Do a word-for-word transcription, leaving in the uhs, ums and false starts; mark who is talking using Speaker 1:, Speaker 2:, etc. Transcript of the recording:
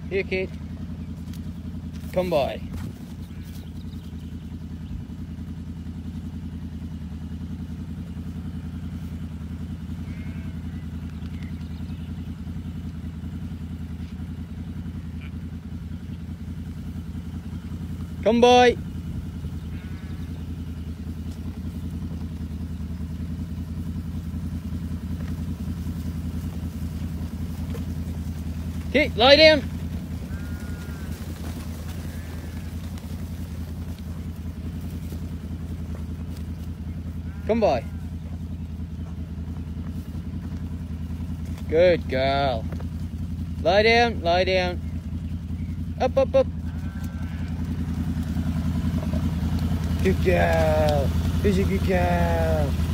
Speaker 1: Here, kid. Come by. Come by. Okay, lie down. Come by. Good girl. Lie down, lie down. Up, up, up. Good girl. Who's a good girl?